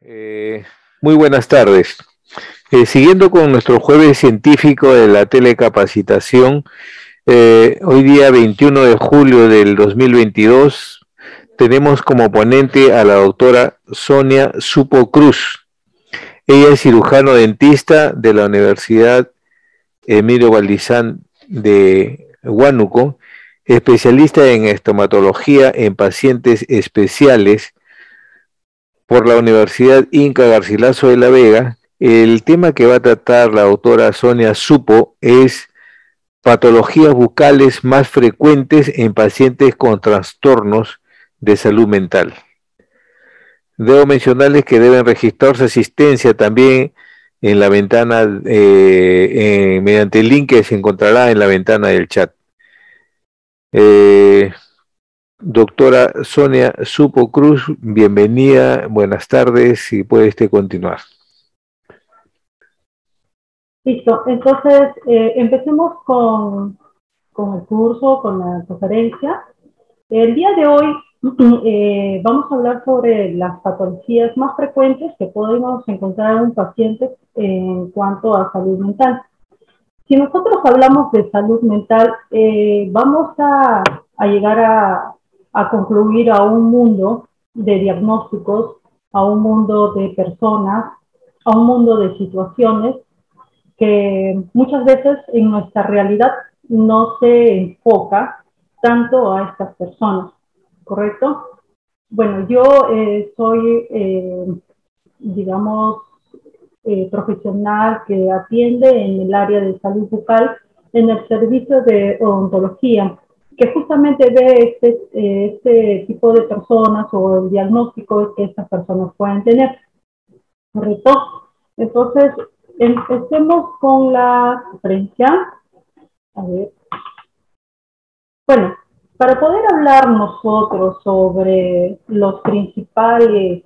Eh, Muy buenas tardes. Siguiendo con nuestro jueves científico de la telecapacitación, hoy día 21 de julio del 2022, tenemos como ponente a la doctora Sonia Supo Cruz. Ella es cirujano dentista de la Universidad Emilio Valdizán de Huánuco, especialista en estomatología en pacientes especiales por la Universidad Inca Garcilaso de la Vega. El tema que va a tratar la doctora Sonia Supo es patologías bucales más frecuentes en pacientes con trastornos de salud mental. Debo mencionarles que deben registrar su asistencia también en la ventana, mediante el link que se encontrará en la ventana del chat. Doctora Sonia Supo Cruz, bienvenida, buenas tardes, si puede continuar. Listo, entonces empecemos con el curso, con la conferencia. El día de hoy vamos a hablar sobre las patologías más frecuentes que podemos encontrar en un paciente en cuanto a salud mental. Si nosotros hablamos de salud mental, vamos a llegar a concluir a un mundo de diagnósticos, a un mundo de personas, a un mundo de situaciones que muchas veces en nuestra realidad no se enfoca tanto a estas personas, ¿correcto? Bueno, yo soy, digamos, profesional que atiende en el área de salud bucal en el servicio de odontología, que justamente ve este tipo de personas o el diagnóstico que estas personas pueden tener, ¿correcto? Entonces, empecemos con la conferencia. A ver. Bueno, para poder hablar nosotros sobre los principales,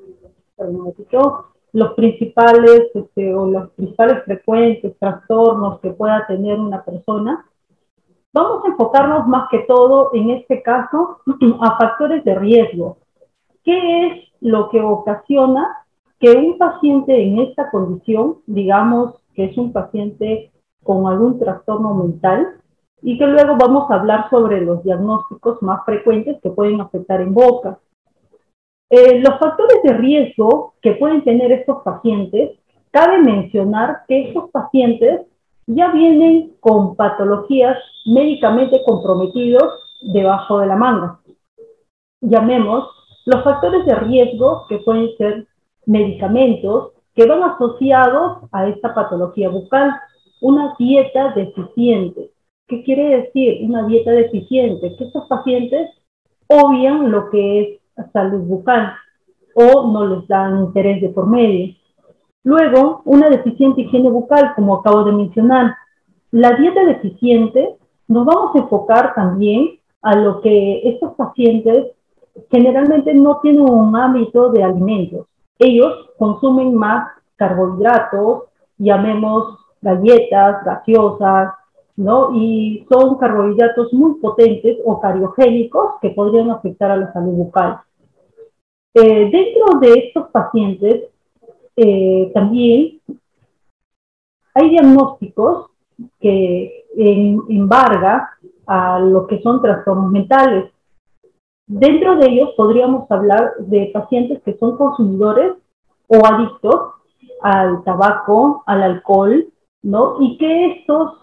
los principales frecuentes trastornos que pueda tener una persona, vamos a enfocarnos más que todo, en este caso, a factores de riesgo. ¿Qué es lo que ocasiona que un paciente en esta condición, digamos que es un paciente con algún trastorno mental, y que luego vamos a hablar sobre los diagnósticos más frecuentes que pueden afectar en boca? Los factores de riesgo que pueden tener estos pacientes, cabe mencionar que estos pacientes ya vienen con patologías médicamente comprometidos debajo de la manga. Llamemos los factores de riesgo, que pueden ser medicamentos que van asociados a esta patología bucal. Una dieta deficiente. ¿Qué quiere decir una dieta deficiente? Que estos pacientes obvian lo que es salud bucal o no les dan interés de por medio. Luego, una deficiente higiene bucal, como acabo de mencionar. La dieta deficiente, nos vamos a enfocar también a lo que estos pacientes generalmente no tienen un hábito de alimentos. Ellos consumen más carbohidratos, llamemos galletas, gaseosas, ¿no? Y son carbohidratos muy potentes o cariogénicos que podrían afectar a la salud bucal. Dentro de estos pacientes, también hay diagnósticos que embargan a lo que son trastornos mentales. Dentro de ellos podríamos hablar de pacientes que son consumidores o adictos al tabaco, al alcohol, ¿no? Y que estos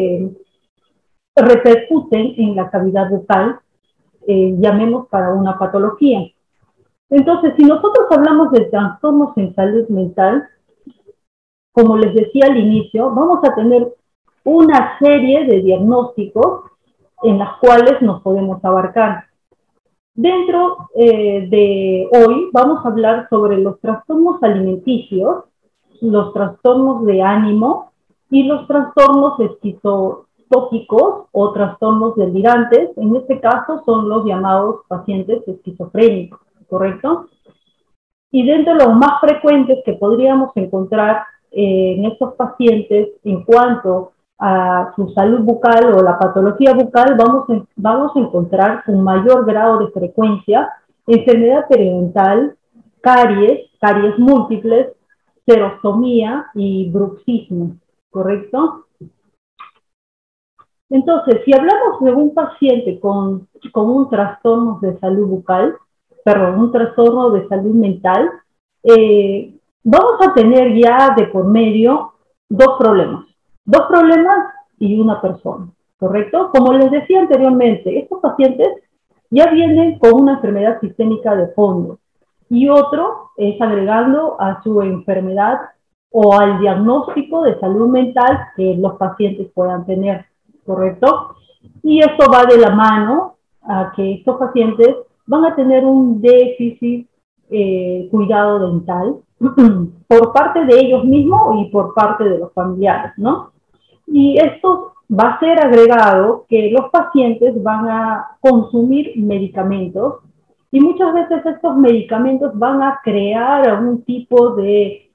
repercuten en la cavidad bucal, llamemos para una patología. Entonces, si nosotros hablamos de trastornos en salud mental, como les decía al inicio, vamos a tener una serie de diagnósticos en las cuales nos podemos abarcar. Dentro de hoy vamos a hablar sobre los trastornos alimenticios, los trastornos de ánimo y los trastornos esquizotópicos o trastornos delirantes. En este caso son los llamados pacientes esquizofrénicos, ¿correcto? Y dentro de los más frecuentes que podríamos encontrar en estos pacientes en cuanto a su salud bucal o la patología bucal, vamos a encontrar con mayor grado de frecuencia enfermedad periodontal, caries caries múltiples, xerostomía y bruxismo, ¿correcto? Entonces, si hablamos de un paciente con un trastorno de salud bucal, perdón, un trastorno de salud mental, vamos a tener ya de por medio dos problemas y una persona, ¿correcto? Como les decía anteriormente, estos pacientes ya vienen con una enfermedad sistémica de fondo y otro es agregando a su enfermedad o al diagnóstico de salud mental que los pacientes puedan tener, ¿correcto? Y esto va de la mano a que estos pacientes van a tener un déficit cuidado dental por parte de ellos mismos y por parte de los familiares, ¿no? Y esto va a ser agregado que los pacientes van a consumir medicamentos y muchas veces estos medicamentos van a crear algún tipo de,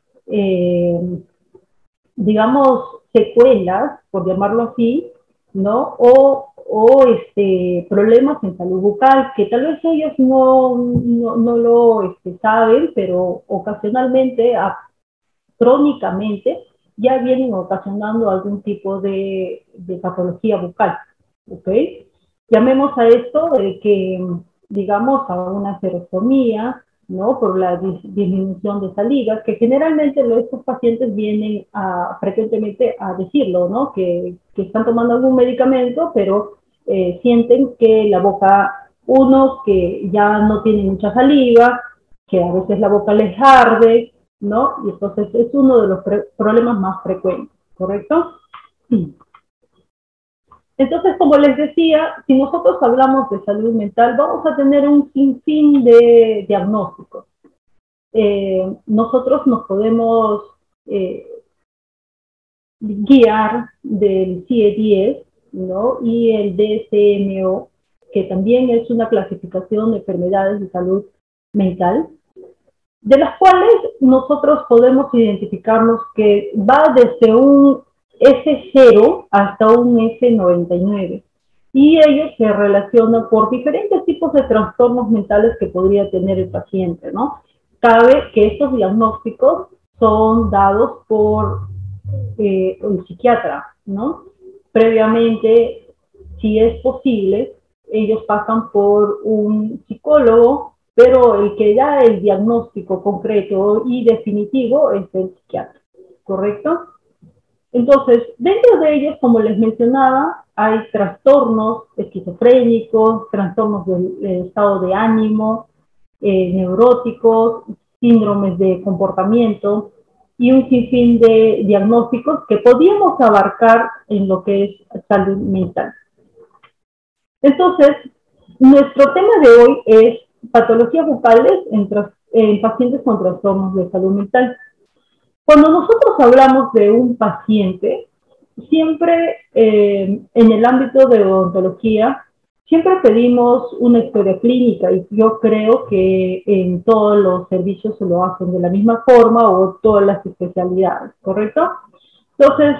digamos, secuelas, por llamarlo así, ¿no? O problemas en salud bucal, que tal vez ellos no lo saben, pero ocasionalmente, crónicamente, ya vienen ocasionando algún tipo de patología bucal, ¿ok? Llamemos a esto de que, digamos, a una xerostomía, ¿no? Por la disminución de saliva, que generalmente estos pacientes vienen frecuentemente a decirlo, ¿no? Que están tomando algún medicamento, pero sienten que la boca, unos que ya no tienen mucha saliva, que a veces la boca les arde, ¿no? Y entonces es uno de los problemas más frecuentes, ¿correcto? Sí. Entonces, como les decía, si nosotros hablamos de salud mental, vamos a tener un sinfín de diagnósticos. Nosotros nos podemos guiar del CIE-10, ¿no? Y el DSM-O, que también es una clasificación de enfermedades de salud mental, de las cuales nosotros podemos identificarnos que va desde un S0 hasta un S99. Y ellos se relacionan por diferentes tipos de trastornos mentales que podría tener el paciente, ¿no? Cabe que estos diagnósticos son dados por el psiquiatra, ¿no? Previamente, si es posible, ellos pasan por un psicólogo, pero el que da el diagnóstico concreto y definitivo es el psiquiatra, ¿correcto? Entonces, dentro de ellos, como les mencionaba, hay trastornos esquizofrénicos, trastornos del estado de ánimo, neuróticos, síndromes de comportamiento y un sinfín de diagnósticos que podíamos abarcar en lo que es salud mental. Entonces, nuestro tema de hoy es patologías bucales en pacientes con trastornos de salud mental. Cuando nosotros hablamos de un paciente, siempre en el ámbito de odontología, siempre pedimos una historia clínica y yo creo que en todos los servicios se lo hacen de la misma forma o todas las especialidades, ¿correcto? Entonces,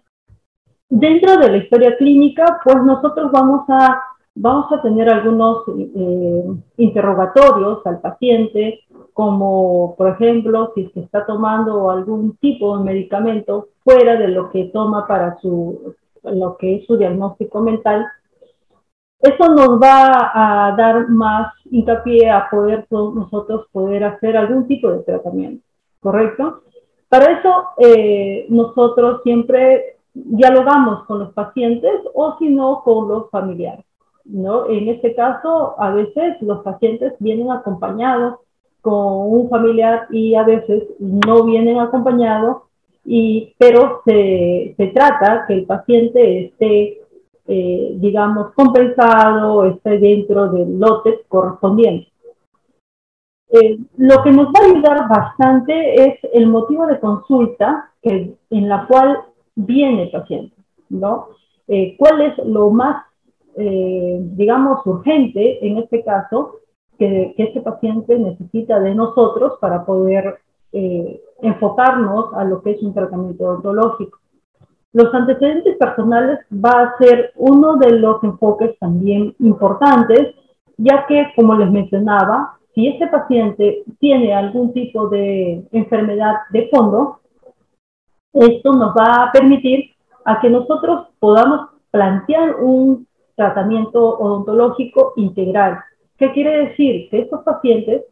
dentro de la historia clínica, pues nosotros vamos a tener algunos interrogatorios al paciente, como por ejemplo, si se está tomando algún tipo de medicamento fuera de lo que toma para lo que es su diagnóstico mental. Eso nos va a dar más hincapié a nosotros poder hacer algún tipo de tratamiento, ¿correcto? Para eso nosotros siempre dialogamos con los pacientes o si no con los familiares, ¿no? En este caso, a veces los pacientes vienen acompañados con un familiar y a veces no vienen acompañados, pero se trata que el paciente esté, digamos, compensado, esté dentro del lote correspondiente. Lo que nos va a ayudar bastante es el motivo de consulta en la cual viene el paciente, ¿no? ¿Cuál es lo más, digamos, urgente en este caso que este paciente necesita de nosotros para poder enfocarnos a lo que es un tratamiento odontológico? Los antecedentes personales va a ser uno de los enfoques también importantes, ya que, como les mencionaba, si este paciente tiene algún tipo de enfermedad de fondo, esto nos va a permitir a que nosotros podamos plantear un tratamiento odontológico integral. ¿Qué quiere decir? Que estos pacientes,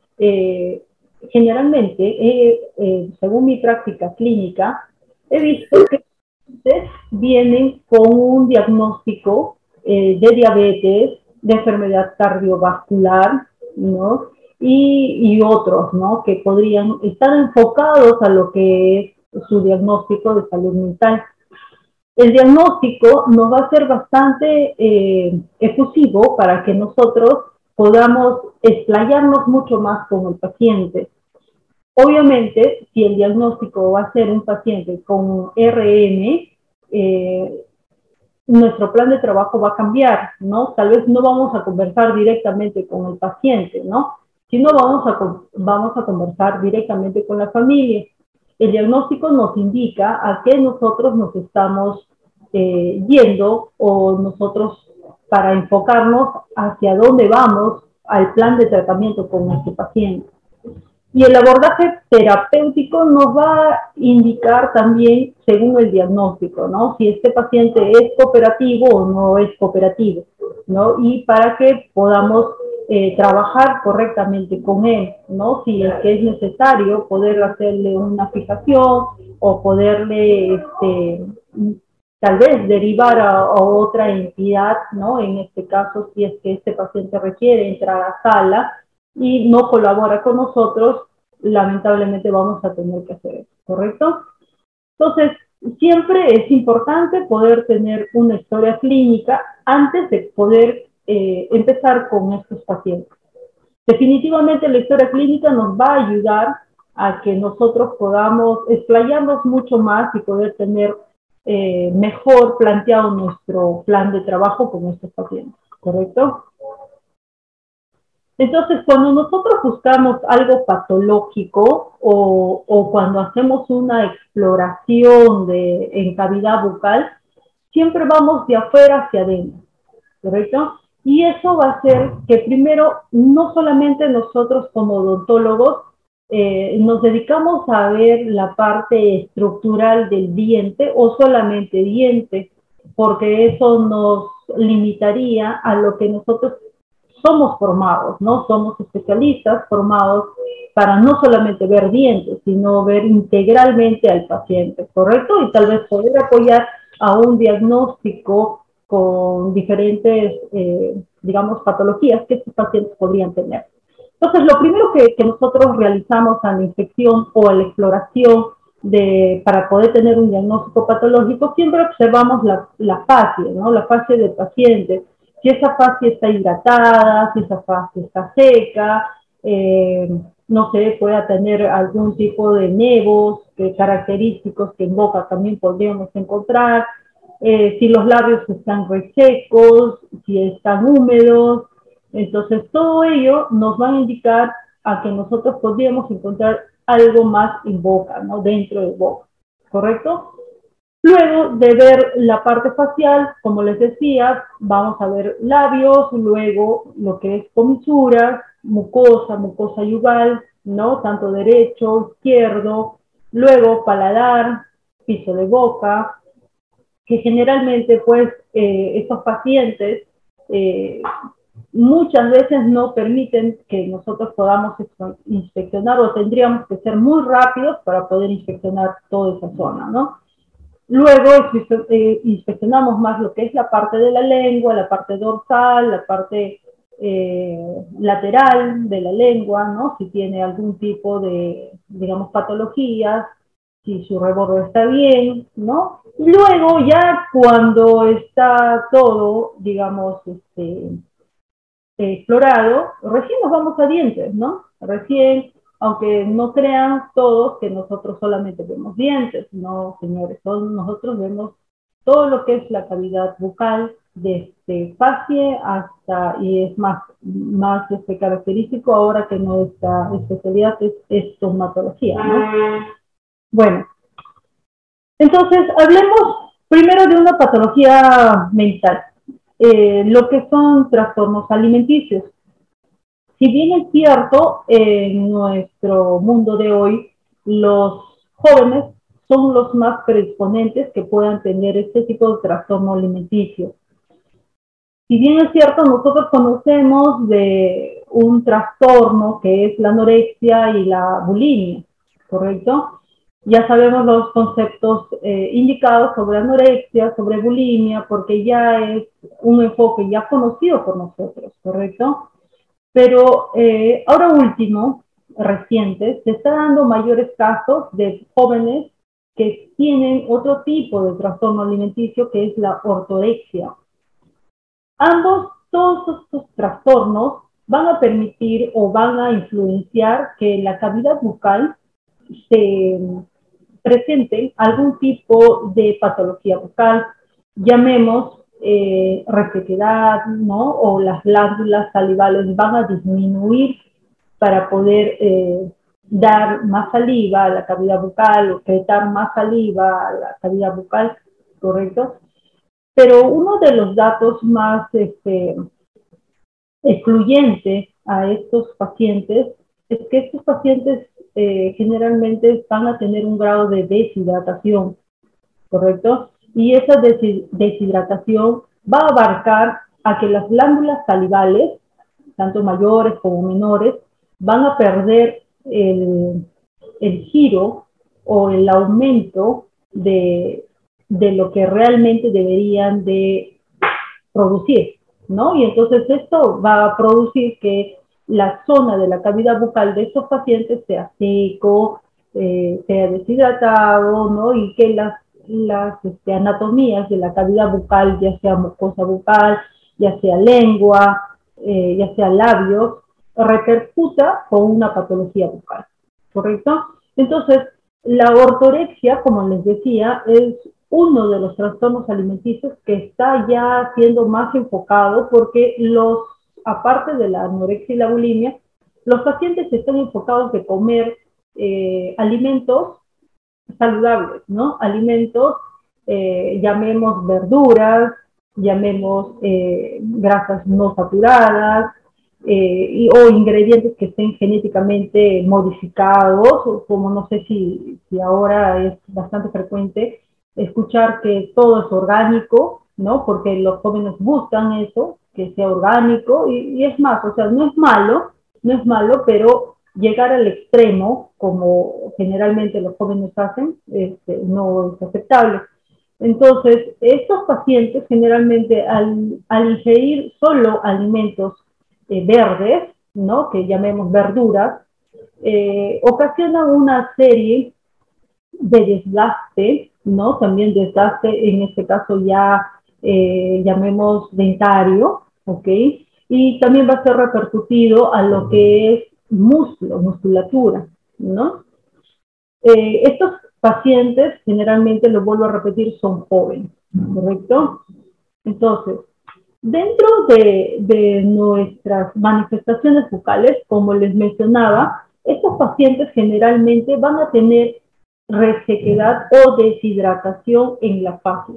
generalmente, según mi práctica clínica, he visto que vienen con un diagnóstico de diabetes, de enfermedad cardiovascular, ¿no? Y otros, ¿no? Que podrían estar enfocados a lo que es su diagnóstico de salud mental. El diagnóstico nos va a ser bastante efusivo para que nosotros podamos explayarnos mucho más con el paciente. Obviamente, si el diagnóstico va a ser un paciente con RM, nuestro plan de trabajo va a cambiar, ¿no? Tal vez no vamos a conversar directamente con el paciente, ¿no? Sino vamos a conversar directamente con la familia. El diagnóstico nos indica a qué nosotros nos estamos yendo o nosotros para enfocarnos hacia dónde vamos al plan de tratamiento con este paciente. Y el abordaje terapéutico nos va a indicar también según el diagnóstico, ¿no? Si este paciente es cooperativo o no es cooperativo, ¿no? Y para que podamos trabajar correctamente con él, ¿no? Si es que es necesario poder hacerle una fijación o poderle, tal vez derivar a otra entidad, ¿no? En este caso, si es que este paciente requiere entrar a sala y no colabora con nosotros, lamentablemente vamos a tener que hacer eso, ¿correcto? Entonces, siempre es importante poder tener una historia clínica antes de poder empezar con estos pacientes. Definitivamente la historia clínica nos va a ayudar a que nosotros podamos explayarnos mucho más y poder tener mejor planteado nuestro plan de trabajo con estos pacientes, ¿correcto? Entonces, cuando nosotros buscamos algo patológico o cuando hacemos una exploración en cavidad bucal, siempre vamos de afuera hacia adentro, ¿correcto? Y eso va a hacer que primero, no solamente nosotros como odontólogos nos dedicamos a ver la parte estructural del diente o solamente diente, porque eso nos limitaría a lo que nosotros somos formados, ¿no? Somos especialistas formados para no solamente ver dientes, sino ver integralmente al paciente, ¿correcto? Y tal vez poder apoyar a un diagnóstico con diferentes, digamos, patologías que estos pacientes podrían tener. Entonces, lo primero que nosotros realizamos a la inspección o a la exploración para poder tener un diagnóstico patológico, siempre observamos la fascia, ¿no? La fascia del paciente. Si esa fascia está hidratada, si esa fascia está seca, no sé, pueda tener algún tipo de nevos característicos que en boca también podríamos encontrar, si los labios están resecos, si están húmedos. Entonces, todo ello nos va a indicar a que nosotros podríamos encontrar algo más en boca, ¿no? Dentro de boca, ¿correcto? Luego de ver la parte facial, como les decía, vamos a ver labios, luego lo que es comisuras, mucosa yugal, ¿no? Tanto derecho, izquierdo, luego paladar, piso de boca, que generalmente pues estos pacientes muchas veces no permiten que nosotros podamos inspeccionar o tendríamos que ser muy rápidos para poder inspeccionar toda esa zona, ¿no? Luego inspeccionamos más lo que es la parte de la lengua, la parte dorsal, la parte lateral de la lengua, ¿no? Si tiene algún tipo de, digamos, patologías, si su rebordo está bien, ¿no? Luego ya cuando está todo, digamos, explorado, recién nos vamos a dientes, ¿no? Recién, aunque no crean todos que nosotros solamente vemos dientes, no, señores, nosotros vemos todo lo que es la cavidad bucal, desde fascia hasta, y es más característico ahora que nuestra especialidad es estomatología, ¿no? Bueno, entonces hablemos primero de una patología mental, lo que son trastornos alimenticios. Si bien es cierto, en nuestro mundo de hoy, los jóvenes son los más predisponentes que puedan tener este tipo de trastorno alimenticio. Si bien es cierto, nosotros conocemos de un trastorno que es la anorexia y la bulimia, ¿correcto? Ya sabemos los conceptos indicados sobre anorexia, sobre bulimia, porque ya es un enfoque ya conocido por nosotros, ¿correcto? Pero ahora último, reciente, se está dando mayores casos de jóvenes que tienen otro tipo de trastorno alimenticio que es la ortorexia. Todos estos trastornos van a permitir o van a influenciar que en la cavidad bucal se presente algún tipo de patología bucal, llamemos resequedad, ¿no? O las glándulas salivales van a disminuir para poder dar más saliva a la cavidad bucal o secretar más saliva a la cavidad bucal, ¿correcto? Pero uno de los datos más excluyentes a estos pacientes es que estos pacientes generalmente van a tener un grado de deshidratación, ¿correcto? Y esa deshidratación va a abarcar a que las glándulas salivales, tanto mayores como menores, van a perder el giro o el aumento de lo que realmente deberían de producir, ¿no? Y entonces esto va a producir que la zona de la cavidad bucal de estos pacientes sea seco, sea deshidratado, ¿no? Y que las anatomías de la cavidad bucal, ya sea mucosa bucal, ya sea lengua, ya sea labios, repercuta con una patología bucal, ¿correcto? Entonces, la ortorexia, como les decía, es uno de los trastornos alimenticios que está ya siendo más enfocado porque aparte de la anorexia y la bulimia, los pacientes están enfocados de comer alimentos saludables, ¿no? Alimentos, llamemos verduras, llamemos grasas no saturadas, o ingredientes que estén genéticamente modificados, como no sé si ahora es bastante frecuente escuchar que todo es orgánico, ¿no? Porque los jóvenes buscan eso, que sea orgánico, y es más, o sea, no es malo, pero llegar al extremo, como generalmente los jóvenes hacen, no es aceptable. Entonces, estos pacientes generalmente al ingerir solo alimentos verdes, ¿no? Que llamemos verduras, ocasionan una serie de desgaste, ¿no? También desgaste, en este caso ya llamemos dentario, ¿ok? Y también va a ser repercutido a lo que es musculatura, ¿no? Estos pacientes, generalmente, lo vuelvo a repetir, son jóvenes, ¿correcto? Entonces, dentro de nuestras manifestaciones bucales, como les mencionaba, estos pacientes generalmente van a tener resequedad o deshidratación en la fase.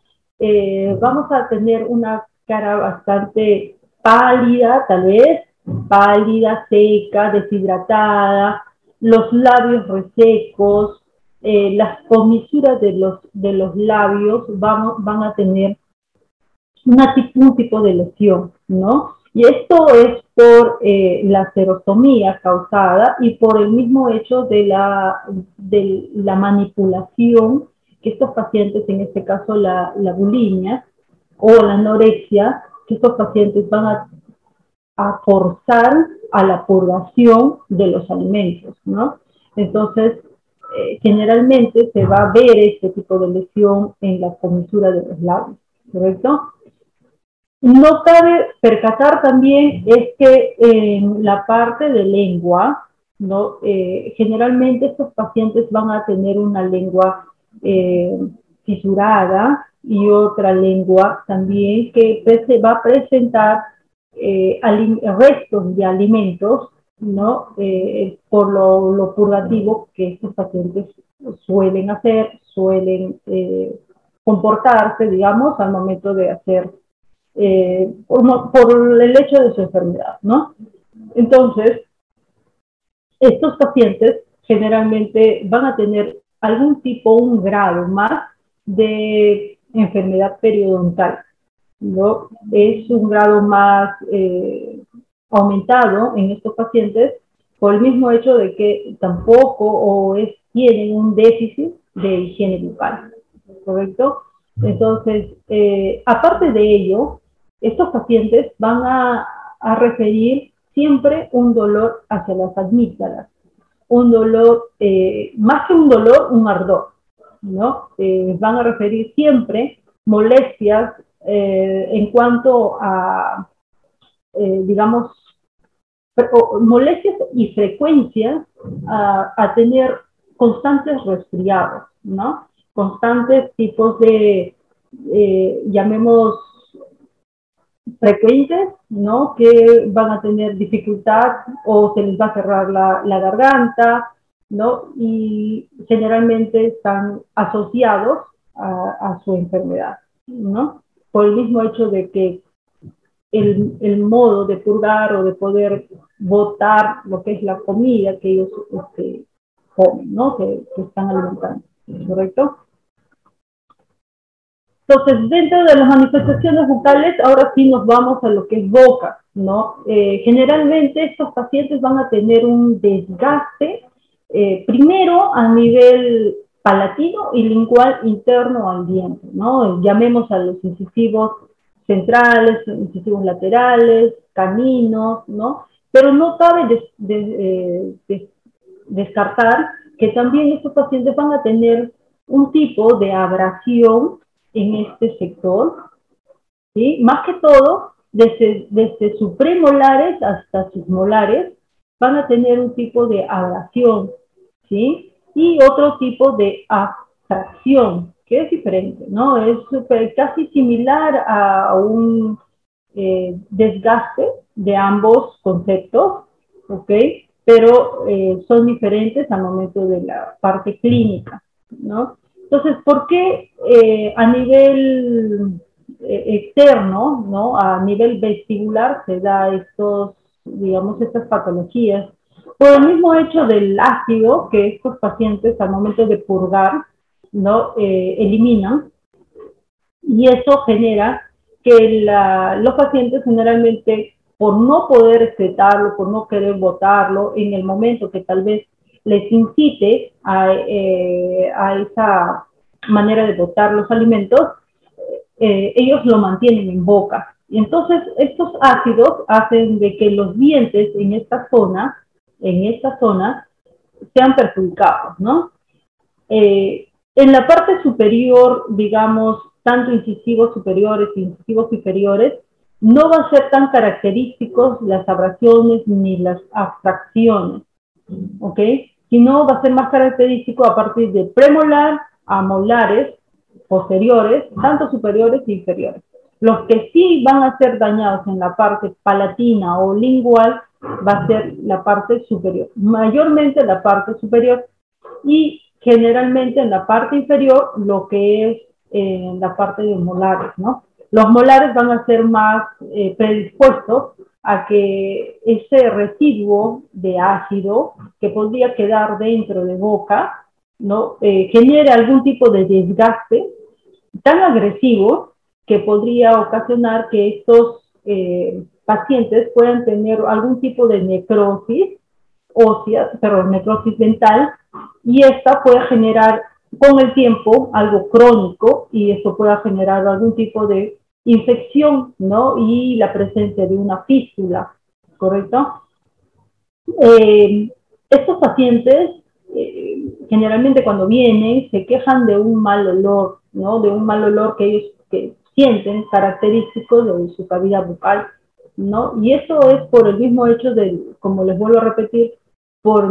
Vamos a tener una cara bastante pálida, tal vez, pálida, seca, deshidratada, los labios resecos, las comisuras de los labios van a tener un tipo de lesión, ¿no? Y esto es por la serostomía causada y por el mismo hecho de la manipulación que estos pacientes, en este caso la bulimia o la anorexia, que estos pacientes van a forzar a la purgación de los alimentos, ¿no? Entonces, generalmente se va a ver este tipo de lesión en la comisura de los labios, ¿correcto? No cabe percatar también es que en la parte de lengua, ¿no? Generalmente estos pacientes van a tener una lengua fisurada y otra lengua también que va a presentar restos de alimentos, ¿no? Por lo purgativo que estos pacientes suelen hacer, suelen comportarse, digamos, al momento de hacer por el hecho de su enfermedad, ¿no? Entonces, estos pacientes generalmente van a tener algún tipo, un grado más de enfermedad periodontal, ¿no? Es un grado más aumentado en estos pacientes por el mismo hecho de que tampoco tienen un déficit de higiene bucal, ¿correcto? Entonces, aparte de ello, estos pacientes van a referir siempre un dolor hacia las amígdalas, un dolor, más que un dolor, un ardor, ¿no? Van a referir siempre molestias en cuanto a, digamos, molestias y frecuencias a tener constantes resfriados, ¿no? Constantes tipos de, llamemos, frecuentes, ¿no? Que van a tener dificultad o se les va a cerrar la garganta, ¿no? Y generalmente están asociados a su enfermedad, ¿no? Por el mismo hecho de que el modo de purgar o de poder botar lo que es la comida que ellos comen, ¿no? Que están alimentando, ¿correcto? Entonces, dentro de las manifestaciones bucales, ahora sí nos vamos a lo que es boca, ¿no? Generalmente estos pacientes van a tener un desgaste, primero a nivel palatino y lingual interno al diente, ¿no? Llamemos a los incisivos centrales, incisivos laterales, caninos, ¿no? Pero no cabe descartar que también estos pacientes van a tener un tipo de abrasión en este sector, ¿sí? Más que todo, desde sus premolares hasta sus molares, van a tener un tipo de abrasión, ¿sí? Y otro tipo de abstracción, que es diferente, ¿no? Es casi similar a un desgaste de ambos conceptos, ¿ok? Pero son diferentes al momento de la parte clínica, ¿no? Entonces, ¿por qué a nivel externo, ¿no? A nivel vestibular se da estos, digamos, estas patologías? Por el mismo hecho del ácido que estos pacientes al momento de purgar, ¿no? Eliminan, y eso genera que los pacientes generalmente, por no poder excretarlo, por no querer botarlo, en el momento que tal vez les incite a esa manera de botar los alimentos, ellos lo mantienen en boca. Y entonces estos ácidos hacen de que los dientes en esta zona sean perjudicados, ¿no? En la parte superior, digamos, tanto incisivos superiores e incisivos inferiores, no va a ser tan característicos las abrasiones ni las abstracciones, ¿ok? Sino va a ser más característico a partir de premolar a molares posteriores, tanto superiores e inferiores. Los que sí van a ser dañados en la parte palatina o lingual va a ser la parte superior, mayormente la parte superior, y generalmente en la parte inferior lo que es la parte de molares, ¿no? Los molares van a ser más predispuestos a que ese residuo de ácido que podría quedar dentro de boca, ¿no? Genere algún tipo de desgaste tan agresivo que podría ocasionar que estos pacientes puedan tener algún tipo de necrosis ósea, perdón, necrosis dental, y esta puede generar con el tiempo algo crónico y esto puede generar algún tipo de infección, ¿no? Y la presencia de una fístula, ¿correcto? Estos pacientes generalmente cuando vienen se quejan de un mal olor, ¿no? De un mal olor que ellos sienten característico de su cavidad bucal, ¿no? Y eso es por el mismo hecho de, como les vuelvo a repetir, por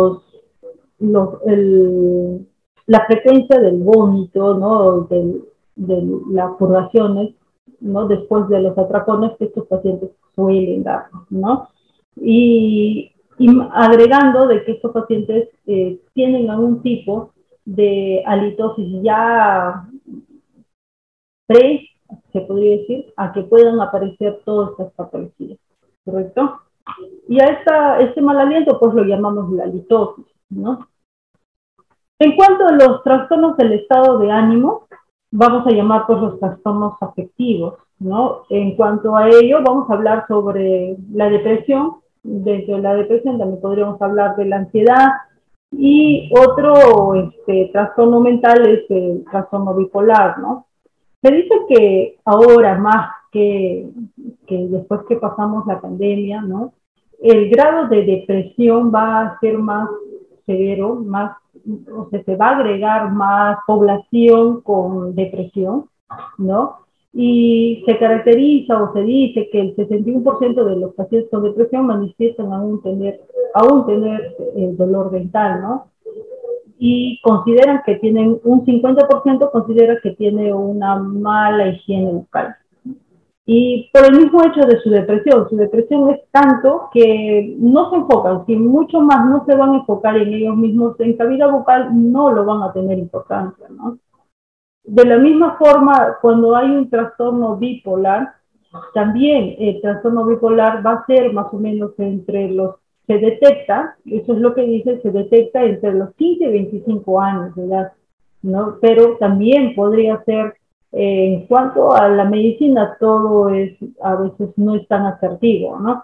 la frecuencia del vómito, ¿no? De las purgaciones, ¿no? Después de los atracones que estos pacientes suelen dar, ¿no? Y agregando de que estos pacientes tienen algún tipo de halitosis ya pre, se podría decir, a que puedan aparecer todas estas patologías, ¿correcto? Y a este mal aliento, pues lo llamamos la litosis, ¿no? En cuanto a los trastornos del estado de ánimo, vamos a llamar pues los trastornos afectivos, ¿no? En cuanto a ello, vamos a hablar sobre la depresión. Dentro de la depresión también podríamos hablar de la ansiedad, y otro trastorno mental es el trastorno bipolar, ¿no? Se dice que ahora más que después que pasamos la pandemia, ¿no? El grado de depresión va a ser más severo, más, o sea, se va a agregar más población con depresión, ¿no? Y se caracteriza o se dice que el 61% de los pacientes con depresión manifiestan aún tener el dolor dental, ¿no? Y consideran que tienen, un 50% considera que tiene una mala higiene bucal. Y por el mismo hecho de su depresión es tanto que no se enfocan, si mucho más no se van a enfocar en ellos mismos, en cavidad bucal no lo van a tener importancia, ¿no? De la misma forma, cuando hay un trastorno bipolar, también el trastorno bipolar va a ser más o menos se detecta, eso es lo que dice, se detecta entre los 15 y 25 años de edad, ¿no? Pero también podría ser, en cuanto a la medicina, todo a veces no es tan asertivo, ¿no?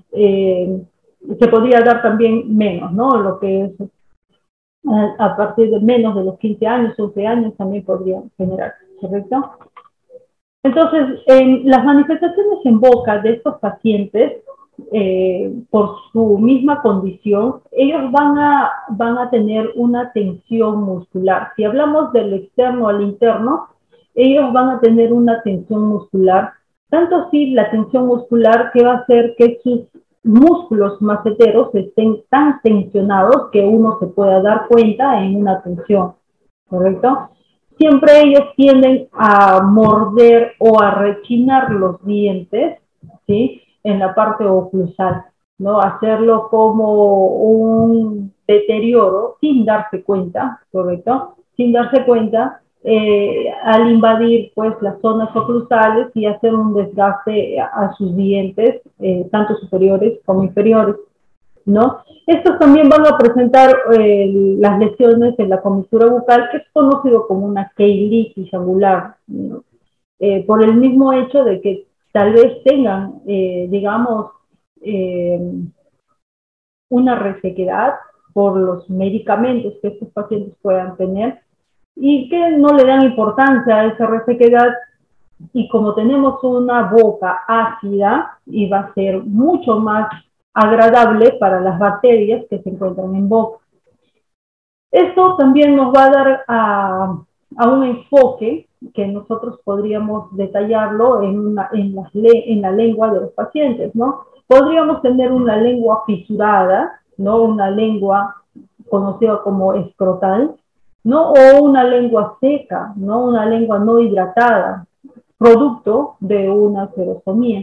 Se podría dar también menos, ¿no? Lo que es a partir de menos de los 15 años, 11 años también podría generar, ¿correcto? Entonces, en las manifestaciones en boca de estos pacientes, por su misma condición, ellos van a tener una tensión muscular. Si hablamos del externo al interno, ellos van a tener una tensión muscular, tanto así la tensión muscular que va a hacer que sus músculos maceteros estén tan tensionados que uno se pueda dar cuenta en una tensión, ¿correcto? Siempre ellos tienden a morder o a rechinar los dientes, ¿sí? En la parte oclusal, ¿no? Hacerlo como un deterioro sin darse cuenta, ¿correcto? Sin darse cuenta, al invadir pues las zonas oclusales y hacer un desgaste a sus dientes, tanto superiores como inferiores, ¿no? Estos también van a presentar las lesiones en la comisura bucal, que es conocido como una queilitis angular, ¿no? Por el mismo hecho de que tal vez tengan, digamos, eh, una resequedad por los medicamentos que estos pacientes puedan tener y que no le dan importancia a esa resequedad, y como tenemos una boca ácida, y va a ser mucho más agradable para las bacterias que se encuentran en boca. Esto también nos va a dar a un enfoque que nosotros podríamos detallarlo en la lengua de los pacientes, ¿no? Podríamos tener una lengua fisurada, ¿no? Una lengua conocida como escrotal, ¿no? O una lengua seca, ¿no? Una lengua no hidratada, producto de una xerostomía.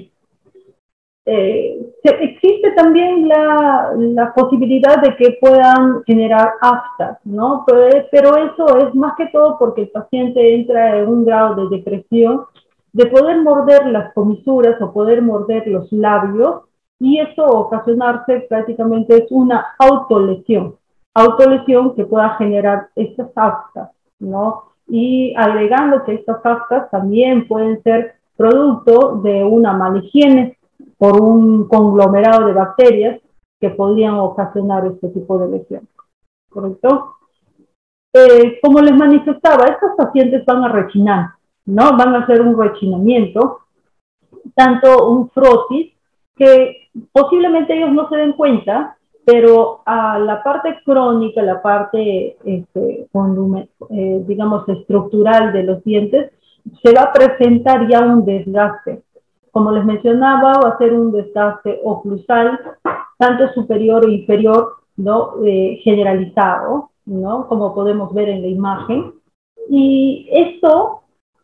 Existe también la posibilidad de que puedan generar aftas, ¿no? Pero eso es más que todo porque el paciente entra en un grado de depresión, de poder morder las comisuras o poder morder los labios, y eso ocasionarse prácticamente es una autolesión que pueda generar estas aftas, ¿no? Y agregando que estas aftas también pueden ser producto de una mala higiene por un conglomerado de bacterias que podrían ocasionar este tipo de lesiones, ¿correcto? Como les manifestaba, estos pacientes van a rechinar, ¿no? Van a hacer un rechinamiento, tanto un frotis, que posiblemente ellos no se den cuenta, pero a la parte crónica, la parte, digamos, estructural de los dientes, se va a presentar ya un desgaste. Como les mencionaba, va a ser un desgaste oclusal, tanto superior o inferior, ¿no? Generalizado, ¿no? Como podemos ver en la imagen. Y esto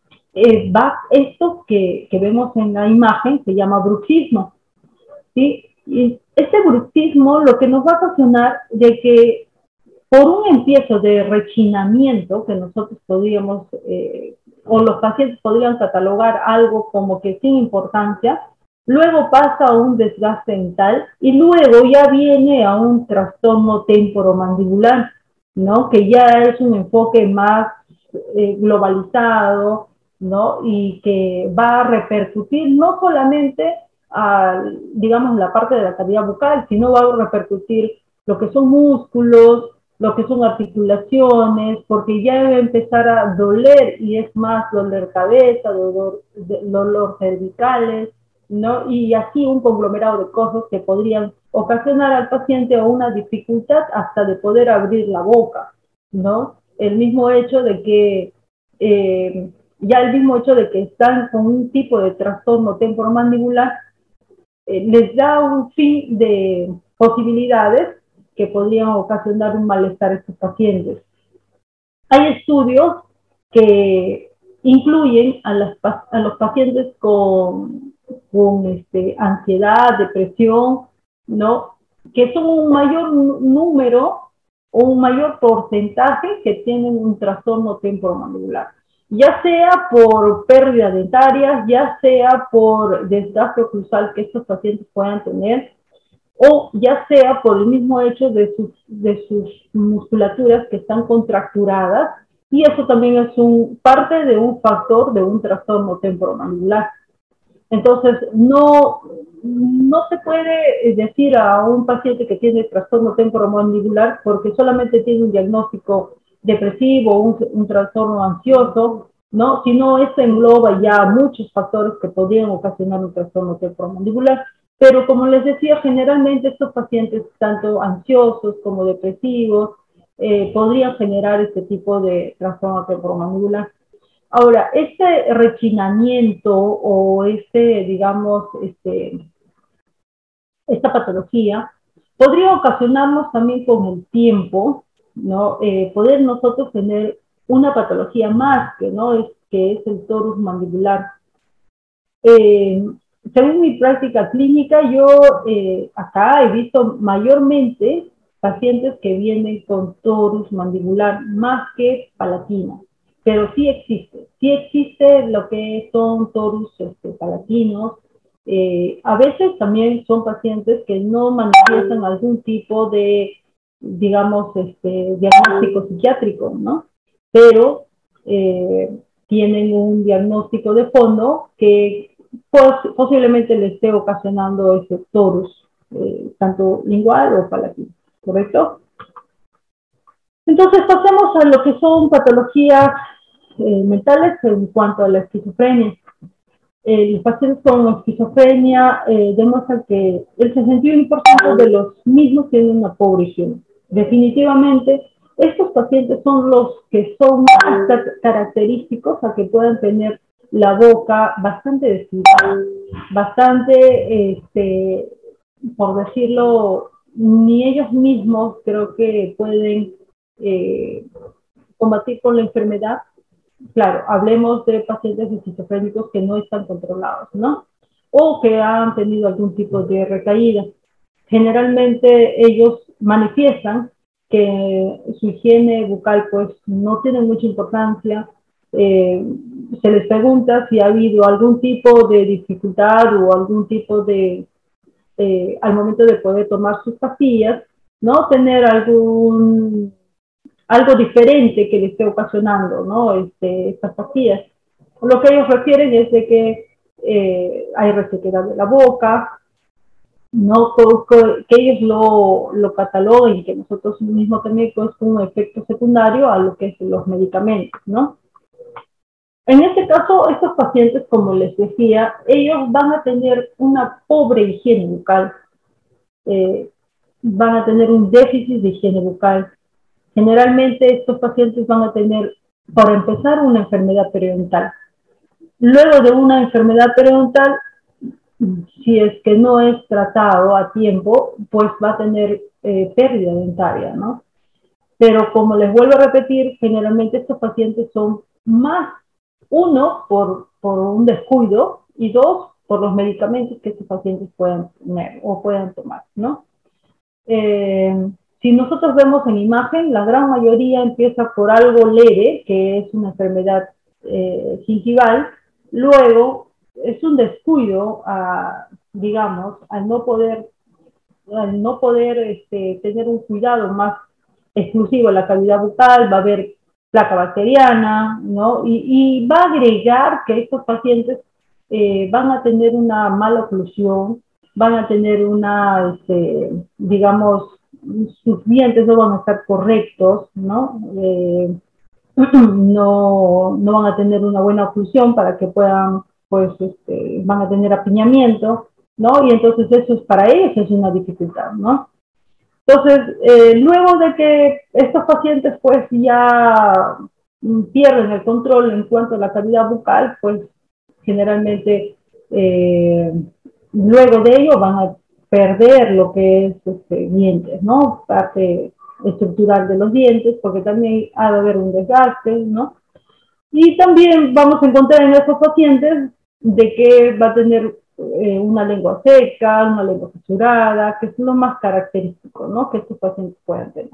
que vemos en la imagen se llama bruxismo, ¿sí? Y este bruxismo lo que nos va a ocasionar de que por un empiezo de rechinamiento que nosotros podríamos, o los pacientes podrían catalogar algo como que sin importancia, luego pasa a un desgaste dental y luego ya viene a un trastorno temporomandibular, ¿no? Que ya es un enfoque más globalizado, ¿no? Y que va a repercutir no solamente a, digamos, la parte de la cavidad bucal, sino va a repercutir lo que son músculos, lo que son articulaciones, porque ya debe empezar a doler y es más dolor cabeza, dolor cervicales, ¿no? Y así un conglomerado de cosas que podrían ocasionar al paciente una dificultad hasta de poder abrir la boca, ¿no? El mismo hecho de que ya el mismo hecho de que están con un tipo de trastorno temporomandibular les da un fin de posibilidades que podrían ocasionar un malestar a estos pacientes. Hay estudios que incluyen a los pacientes con ansiedad, depresión, ¿no? Que son un mayor número o un mayor porcentaje que tienen un trastorno temporomandibular, ya sea por pérdida dentaria, ya sea por desgaste oclusal que estos pacientes puedan tener, o ya sea por el mismo hecho de sus musculaturas que están contracturadas, y eso también es parte de un factor de un trastorno temporomandibular. Entonces, no se puede decir a un paciente que tiene trastorno temporomandibular porque solamente tiene un diagnóstico depresivo, un trastorno ansioso, ¿no? Sino esto engloba ya muchos factores que podrían ocasionar un trastorno temporomandibular. Pero como les decía, generalmente estos pacientes, tanto ansiosos como depresivos, podrían generar este tipo de trastorno temporomandibular. Ahora, este rechinamiento o digamos, esta patología podría ocasionarnos también con el tiempo, ¿no? Poder nosotros tener una patología más, que es el torus mandibular. Según mi práctica clínica, yo acá he visto mayormente pacientes que vienen con torus mandibular más que palatino, pero sí existe lo que son torus palatinos. A veces también son pacientes que no manifiestan algún tipo de, digamos, diagnóstico psiquiátrico, ¿no? Pero tienen un diagnóstico de fondo que posiblemente le esté ocasionando ese torus, tanto lingual o palatino, ¿correcto? Entonces pasemos a lo que son patologías mentales en cuanto a la esquizofrenia. Los pacientes con esquizofrenia demuestran que el 61% de los mismos tienen una pobre higiene. Definitivamente, estos pacientes son los que son más característicos a que puedan tener la boca bastante descuidada, bastante, por decirlo, ni ellos mismos creo que pueden combatir con la enfermedad. Claro, hablemos de pacientes esquizofrénicos que no están controlados, ¿no? O que han tenido algún tipo de recaída. Generalmente ellos manifiestan que su higiene bucal pues no tiene mucha importancia. Se les pregunta si ha habido algún tipo de dificultad o algún tipo de, al momento de poder tomar sus pastillas, ¿no? Tener algo diferente que le esté ocasionando, ¿no? Estas pastillas. Lo que ellos refieren es de que hay resequedad de la boca, no que ellos lo cataloguen y que nosotros mismos también pues un efecto secundario a lo que es los medicamentos, ¿no? En este caso, estos pacientes, como les decía, ellos van a tener una pobre higiene bucal, van a tener un déficit de higiene bucal. Generalmente estos pacientes van a tener, para empezar, una enfermedad periodontal. Luego de una enfermedad periodontal, si es que no es tratado a tiempo, pues va a tener pérdida dentaria, ¿no? Pero como les vuelvo a repetir, generalmente estos pacientes son más, uno, por un descuido, y dos, por los medicamentos que estos pacientes puedan tener o puedan tomar, ¿no? Si nosotros vemos en imagen, la gran mayoría empieza por algo leve, que es una enfermedad gingival, luego es un descuido digamos, al no poder tener un cuidado más exclusivo de la cavidad bucal, va a haber placa bacteriana, ¿no? Y va a agregar que estos pacientes van a tener una mala oclusión, van a tener digamos, sus dientes no van a estar correctos, ¿no? No van a tener una buena oclusión para que puedan, pues, van a tener apiñamiento, ¿no? Y entonces eso es para ellos es una dificultad, ¿no? Entonces, luego de que estos pacientes pues ya pierden el control en cuanto a la cavidad bucal, pues generalmente eh, luego de ello van a perder lo que es dientes, ¿no? Parte estructural de los dientes, porque también ha de haber un desgaste, ¿no? Y también vamos a encontrar en estos pacientes de que va a tener una lengua seca, una lengua fisurada, que es lo más característico, ¿no? Que estos pacientes puedan tener.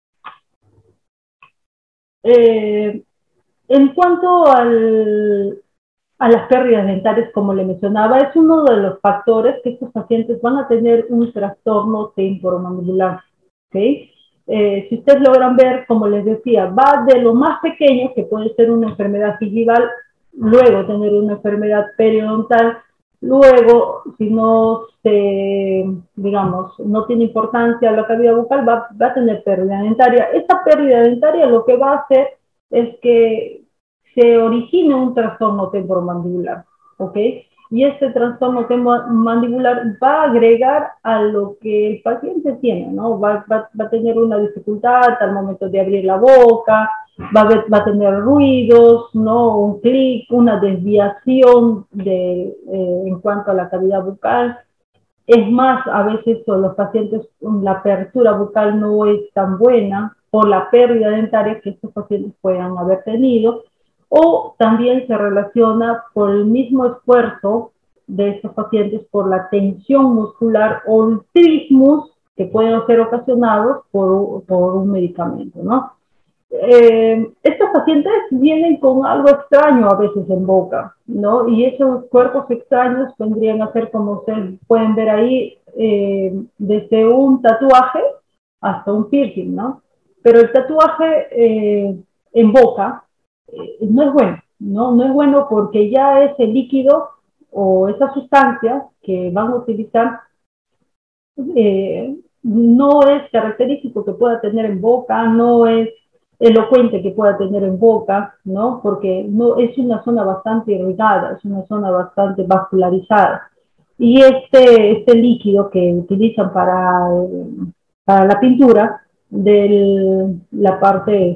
En cuanto a las pérdidas dentales, como le mencionaba, es uno de los factores que estos pacientes van a tener un trastorno temporomandibular, ¿ok? Si ustedes logran ver, como les decía, va de lo más pequeño, que puede ser una enfermedad gingival, luego tener una enfermedad periodontal, luego, si no digamos, no tiene importancia la cavidad bucal, va a tener pérdida dentaria. Esta pérdida dentaria lo que va a hacer es que se origina un trastorno temporomandibular, ¿ok? Y este trastorno temporomandibular va a agregar a lo que el paciente tiene, ¿no? Va a tener una dificultad al momento de abrir la boca, va a tener ruidos, ¿no? Un clic, una desviación en cuanto a la cavidad bucal. Es más, a veces los pacientes, la apertura bucal no es tan buena por la pérdida dentaria que estos pacientes puedan haber tenido, o también se relaciona por el mismo esfuerzo de estos pacientes por la tensión muscular o el trismus que pueden ser ocasionados por un medicamento, ¿no? Estos pacientes vienen con algo extraño a veces en boca, ¿no? Y esos cuerpos extraños vendrían a ser, como ustedes pueden ver ahí, desde un tatuaje hasta un piercing, ¿no? Pero el tatuaje en boca no es bueno, ¿no? No es bueno porque ya ese líquido o esa sustancia que van a utilizar no es característico que pueda tener en boca, no es elocuente que pueda tener en boca, ¿no? Porque no, es una zona bastante irrigada, es una zona bastante vascularizada. Y este líquido que utilizan para la pintura de la parte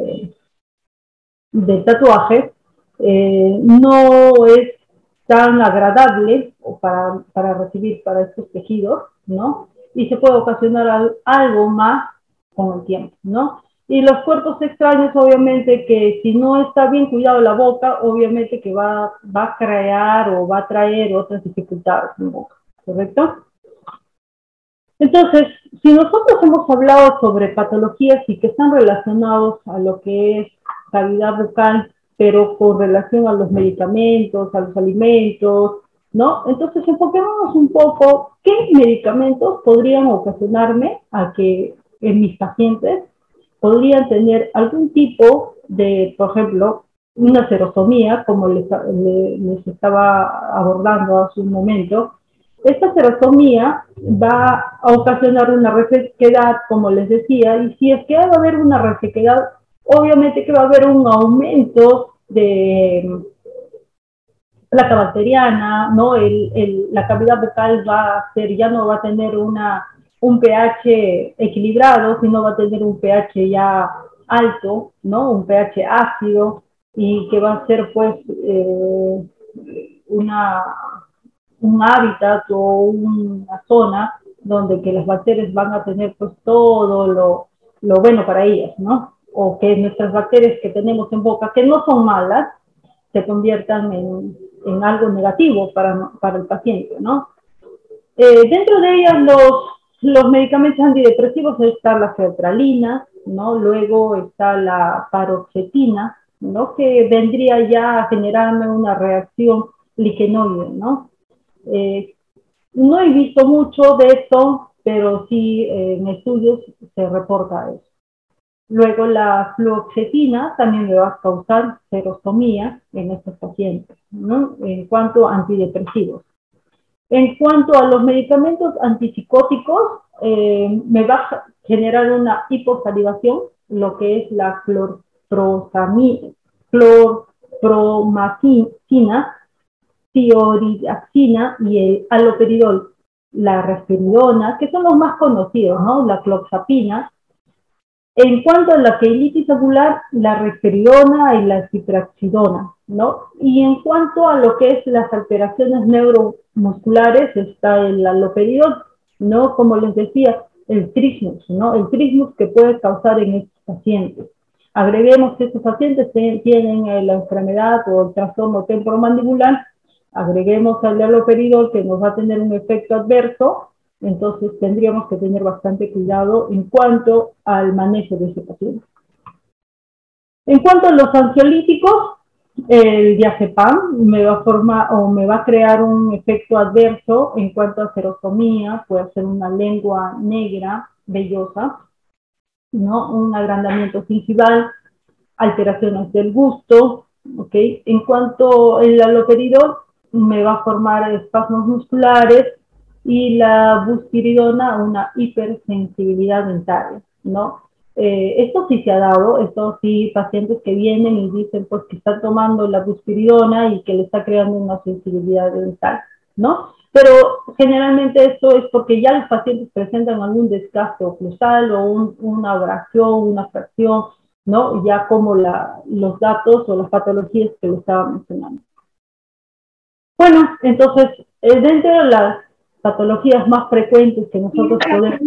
del tatuaje no es tan agradable para recibir para estos tejidos, ¿no? Y se puede ocasionar algo más con el tiempo, ¿no? Y los cuerpos extraños, obviamente, que si no está bien cuidado la boca, obviamente que va a crear o va a traer otras dificultades en boca, ¿correcto? Entonces, si nosotros hemos hablado sobre patologías y que están relacionados a lo que es cavidad bucal, pero con relación a los medicamentos, a los alimentos, ¿no? Entonces, enfoquémonos un poco qué medicamentos podrían ocasionarme a que en mis pacientes podrían tener algún tipo de, por ejemplo, una xerostomía, como les estaba abordando hace un momento. Esta xerostomía va a ocasionar una resequedad, como les decía, y si es que va a haber una resequedad, obviamente que va a haber un aumento de placa bacteriana, ¿no? La cavidad bucal va a ser, ya no va a tener un pH equilibrado, sino va a tener un pH ya alto, ¿no? Un pH ácido, y que va a ser pues un hábitat o una zona donde que las bacterias van a tener pues todo lo bueno para ellas, ¿no? O que nuestras bacterias que tenemos en boca, que no son malas, se conviertan en algo negativo para el paciente, ¿no? Dentro de ellas los medicamentos antidepresivos está la sertralina, ¿no? Luego está la paroxetina, ¿no? Que vendría ya a generarme una reacción liquenoide, ¿no? No he visto mucho de esto, pero sí en estudios se reporta eso. Luego la fluoxetina también me va a causar serostomía en estos pacientes, ¿no? En cuanto a antidepresivos. En cuanto a los medicamentos antipsicóticos, me va a generar una hiposalivación, lo que es la clorpromazina, tioridaxina y el haloperidol, la risperidona, que son los más conocidos, ¿no? La cloxapina. En cuanto a la queilitis agular, la risperidona y la cipraxidona, ¿no? Y en cuanto a lo que es las alteraciones neuromusculares, está el haloperidol, ¿no? Como les decía, el trismus, ¿no? El trismus que puede causar en estos pacientes. Agreguemos que estos pacientes tienen la enfermedad o el trastorno temporomandibular, agreguemos al haloperidol que nos va a tener un efecto adverso. Entonces tendríamos que tener bastante cuidado en cuanto al manejo de ese paciente. En cuanto a los ansiolíticos, el diazepam me va a formar o me va a crear un efecto adverso en cuanto a serostomía, puede ser una lengua negra, vellosa, ¿no? Un agrandamiento gingival, alteraciones del gusto, ¿ok? En cuanto al haloperidol, me va a formar espasmos musculares, y la buspiridona una hipersensibilidad dentaria, ¿no? Esto sí se ha dado, esto sí, pacientes que vienen y dicen pues que están tomando la buspiridona y que le está creando una sensibilidad dental, ¿no? Pero generalmente esto es porque ya los pacientes presentan algún desgaste oclusal o una abrasión, una fracción, ¿no? Ya como los datos o las patologías que les estaba mencionando. Bueno, entonces, dentro de las patologías más frecuentes que nosotros podemos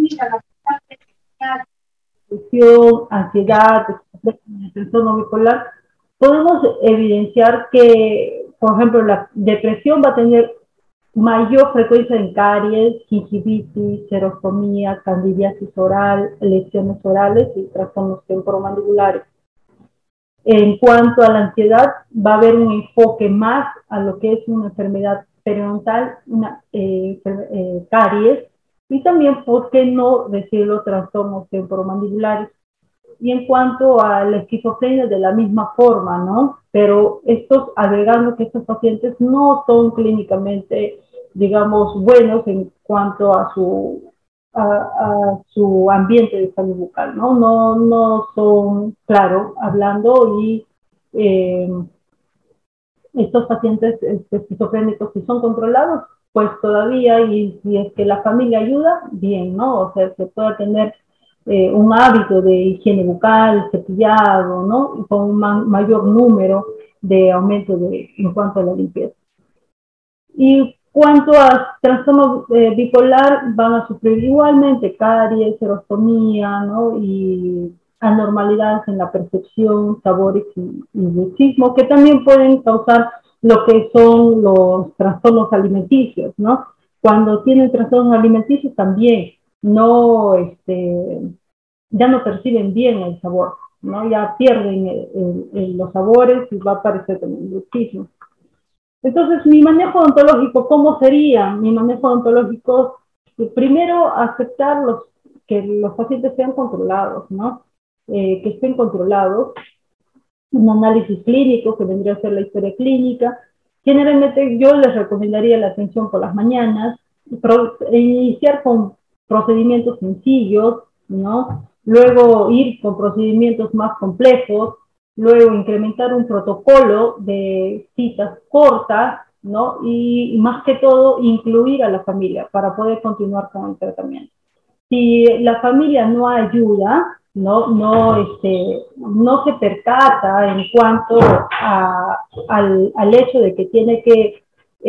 depresión, ansiedad, trastorno bipolar, podemos evidenciar que, por ejemplo, la depresión va a tener mayor frecuencia en caries, gingivitis, serostomía, candidiasis oral, lesiones orales y trastornos temporomandibulares. En cuanto a la ansiedad, va a haber un enfoque más a lo que es una enfermedad periodontal, una caries, y también, ¿por qué no decirlo?, trastornos temporomandibulares. Y en cuanto a la esquizofrenia, de la misma forma, ¿no? Pero agregando que estos pacientes no son clínicamente, digamos, buenos en cuanto a su ambiente de salud bucal, ¿no? No son, claro, hablando, y estos pacientes esquizofrénicos, si son controlados, pues todavía, y si es que la familia ayuda, bien, ¿no? O sea, se puede tener un hábito de higiene bucal, cepillado, ¿no? Y con un mayor número de aumento en cuanto a la limpieza. Y cuanto a trastorno bipolar, van a sufrir igualmente caries, serostomía, ¿no? Y anormalidades en la percepción, sabores y bruxismo, que también pueden causar lo que son los trastornos alimenticios, ¿no? Cuando tienen trastornos alimenticios también ya no perciben bien el sabor, ¿no? Ya pierden los sabores y va a aparecer también el bruxismo. Entonces, mi manejo odontológico, ¿cómo sería? Mi manejo odontológico, primero, aceptar que los pacientes sean controlados, ¿no? Que estén controlados, un análisis clínico, que vendría a ser la historia clínica. Generalmente yo les recomendaría la atención por las mañanas, iniciar con procedimientos sencillos, ¿no? Luego ir con procedimientos más complejos, luego incrementar un protocolo de citas cortas, ¿no? Y más que todo, incluir a la familia para poder continuar con el tratamiento. Si la familia no ayuda, no se percata en cuanto al hecho de que tiene que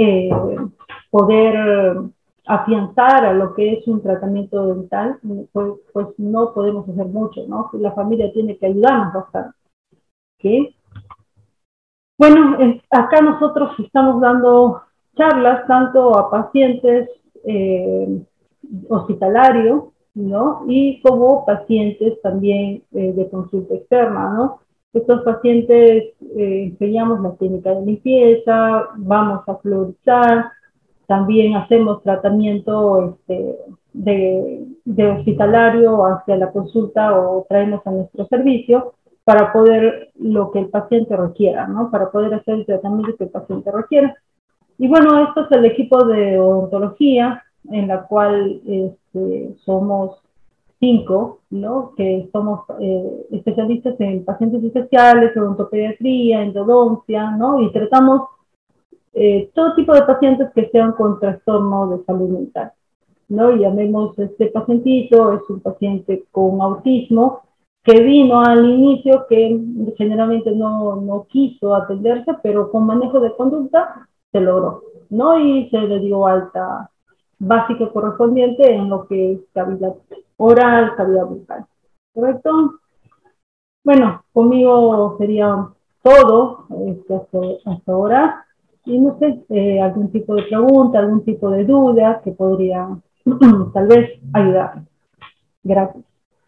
poder afianzar a lo que es un tratamiento dental, pues no podemos hacer mucho, ¿no? La familia tiene que ayudarnos bastante. ¿Okay? Bueno, acá nosotros estamos dando charlas tanto a pacientes hospitalarios, ¿no? Y como pacientes también de consulta externa, ¿no? Estos pacientes enseñamos la técnica de limpieza, vamos a fluorizar, también hacemos tratamiento de hospitalario hacia la consulta o traemos a nuestro servicio para poder lo que el paciente requiera, ¿no? Para poder hacer el tratamiento que el paciente requiera. Y bueno, esto es el equipo de odontología, en la cual somos 5, ¿no? Que somos especialistas en pacientes especiales, odontopediatría, endodoncia, ¿no? Y tratamos todo tipo de pacientes que sean con trastorno de salud mental, ¿no? Y llamemos este pacientito, es un paciente con autismo que vino al inicio, que generalmente no quiso atenderse, pero con manejo de conducta se logró, ¿no? Y se le dio alta básica correspondiente en lo que es cavidad oral, cavidad bucal, ¿correcto? Bueno, conmigo sería todo hasta ahora. Y no sé, algún tipo de pregunta, algún tipo de duda que podría tal vez ayudar. Gracias.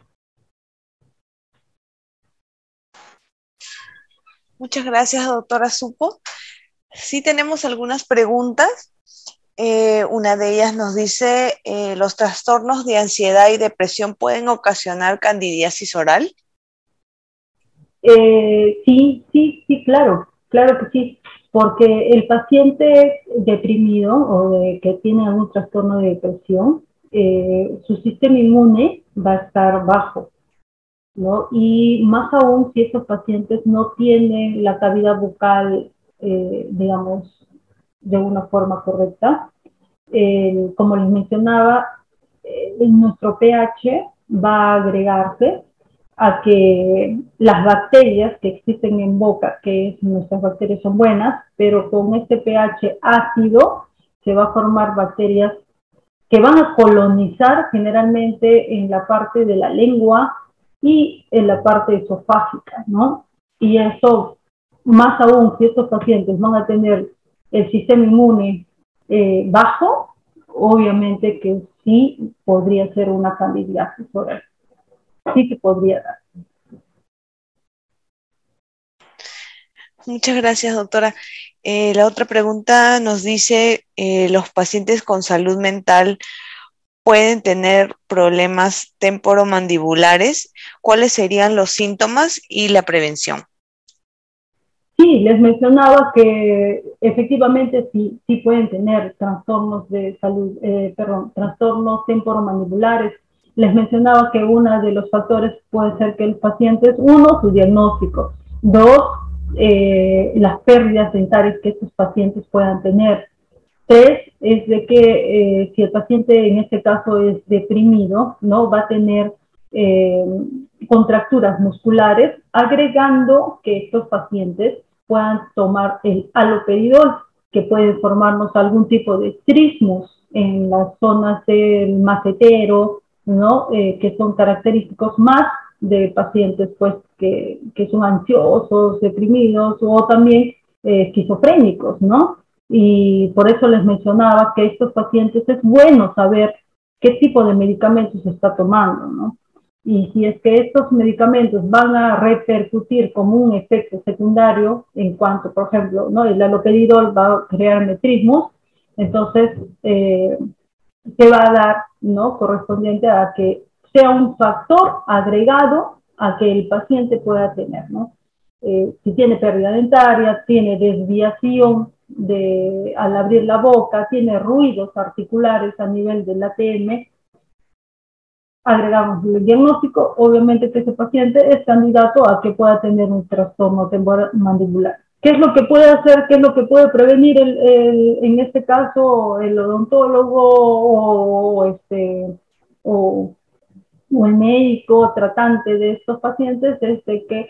Muchas gracias, doctora Supo. Sí tenemos algunas preguntas. Una de ellas nos dice, ¿los trastornos de ansiedad y depresión pueden ocasionar candidiasis oral? Sí, claro que sí, porque el paciente deprimido o que tiene algún trastorno de depresión, su sistema inmune va a estar bajo, ¿no? Y más aún si esos pacientes no tienen la cavidad bucal, digamos, de una forma correcta. Como les mencionaba, nuestro pH va a agregarse a que las bacterias que existen en boca, que nuestras bacterias son buenas, pero con este pH ácido se va a formar bacterias que van a colonizar generalmente en la parte de la lengua y en la parte esofágica, ¿no? Y eso, más aún, si estos pacientes van a tener el sistema inmune bajo, obviamente que sí podría ser una candidiasis oral. Sí que podría dar. Muchas gracias, doctora. La otra pregunta nos dice, ¿los pacientes con salud mental pueden tener problemas temporomandibulares? ¿Cuáles serían los síntomas y la prevención? Sí, les mencionaba que efectivamente sí pueden tener trastornos de salud, trastornos temporomandibulares. Les mencionaba que uno de los factores puede ser que el paciente es, uno, su diagnóstico, dos, las pérdidas dentarias que estos pacientes puedan tener. Tres, es de que si el paciente en este caso es deprimido, ¿no? Va a tener eh, contracturas musculares, agregando que estos pacientes puedan tomar el haloperidol, que puede formarnos algún tipo de trismus en las zonas del macetero, ¿no? Que son característicos más de pacientes pues, que son ansiosos, deprimidos o también esquizofrénicos, ¿no? Y por eso les mencionaba que estos pacientes es bueno saber qué tipo de medicamentos se está tomando, ¿no? Y si es que estos medicamentos van a repercutir como un efecto secundario en cuanto, por ejemplo, ¿no? El haloperidol va a crear metrismos, entonces, ¿qué va a dar, ¿no? Correspondiente a que sea un factor agregado a que el paciente pueda tener, ¿no? Si tiene pérdida dentaria, tiene desviación al abrir la boca, tiene ruidos articulares a nivel del ATM, agregamos el diagnóstico, obviamente que ese paciente es candidato a que pueda tener un trastorno temporomandibular. ¿Qué es lo que puede hacer? ¿Qué es lo que puede prevenir en este caso el odontólogo o el médico tratante de estos pacientes? Es de que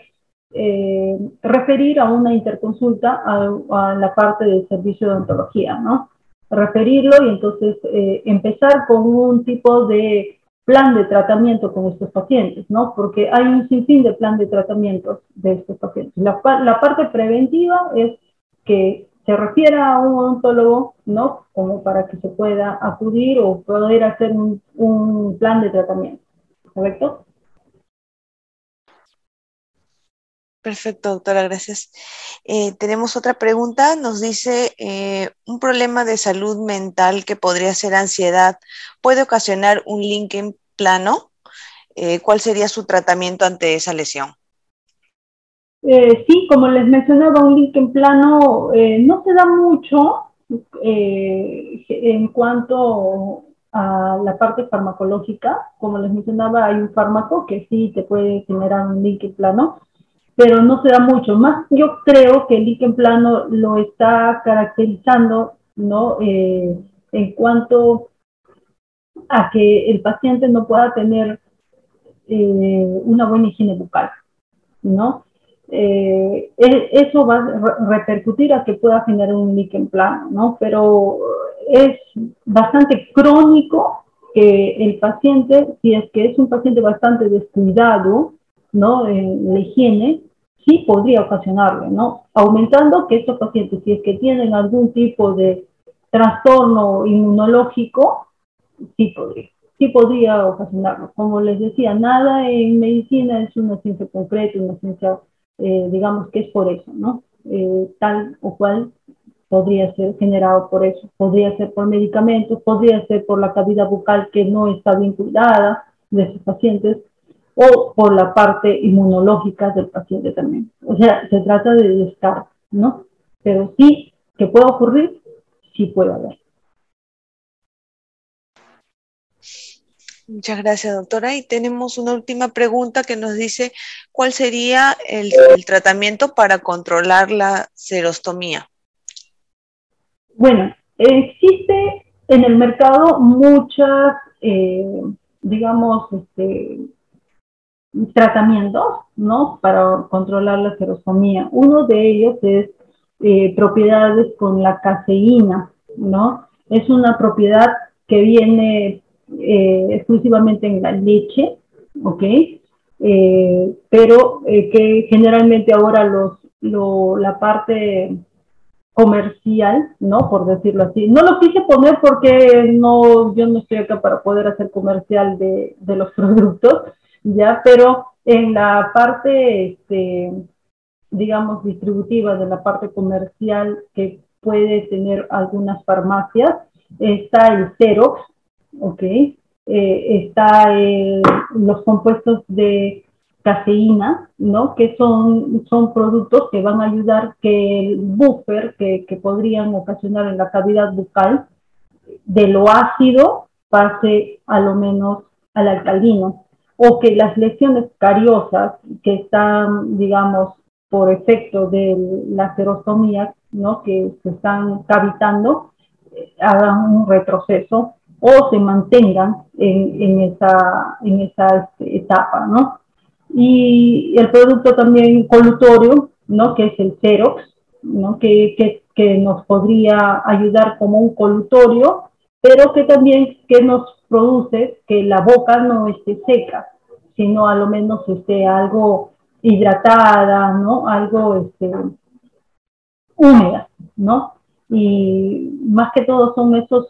referir a una interconsulta a la parte del servicio de odontología, ¿no? Referirlo y entonces empezar con un tipo de plan de tratamiento con estos pacientes, ¿no? Porque hay un sinfín de plan de tratamiento de estos pacientes. La parte preventiva es que se refiera a un odontólogo, ¿no? Como para que se pueda acudir o poder hacer un plan de tratamiento, ¿correcto? Perfecto, doctora, gracias. Tenemos otra pregunta, nos dice, un problema de salud mental que podría ser ansiedad, ¿puede ocasionar un líquen plano? ¿Cuál sería su tratamiento ante esa lesión? Sí, como les mencionaba, un líquen plano no se da mucho en cuanto a la parte farmacológica. Como les mencionaba, hay un fármaco que sí te puede generar un líquen plano, pero no se da mucho. Más yo creo que el líquen plano lo está caracterizando, ¿no? En cuanto a que el paciente no pueda tener una buena higiene bucal, ¿no? Eso va a repercutir a que pueda generar un líquen plano, ¿no? Pero es bastante crónico que el paciente, si es que es un paciente bastante descuidado, ¿no? En la higiene, sí podría ocasionarle, ¿no? Aumentando que estos pacientes, si es que tienen algún tipo de trastorno inmunológico, sí podría ocasionarlo. Como les decía, nada en medicina es una ciencia concreta, una ciencia, digamos que es por eso, ¿no? Tal o cual podría ser generado por eso, podría ser por medicamentos, podría ser por la cavidad bucal que no está bien cuidada de esos pacientes, o por la parte inmunológica del paciente también. O sea, se trata de descarte, ¿no? Pero sí, que puede ocurrir, sí puede haber. Muchas gracias, doctora. Y tenemos una última pregunta que nos dice, ¿cuál sería el tratamiento para controlar la serostomía? Bueno, existe en el mercado muchas, digamos, tratamientos, ¿no? Para controlar la serostomía. Uno de ellos es propiedades con la caseína, ¿no? Es una propiedad que viene exclusivamente en la leche, ¿ok? Pero que generalmente ahora la parte comercial, ¿no? Por decirlo así. No lo quise poner porque yo no estoy acá para poder hacer comercial de los productos, ¿ya? Pero en la parte, digamos, distributiva, de la parte comercial que puede tener algunas farmacias, está el Cerox, ¿ok? Está los compuestos de caseína, ¿no? Que son productos que van a ayudar que el buffer que podrían ocasionar en la cavidad bucal de lo ácido pase a lo menos al alcalino, o que las lesiones cariosas que están, digamos, por efecto de la serostomía, ¿no? Que se están cavitando, hagan un retroceso o se mantengan en esa etapa, ¿no? Y el producto también colutorio, ¿no? Que es el Cerox, ¿no? Que nos podría ayudar como un colutorio, pero que también que nos produce que la boca no esté seca, sino a lo menos esté algo hidratada, ¿no? Algo húmeda, ¿no? Y más que todo son esos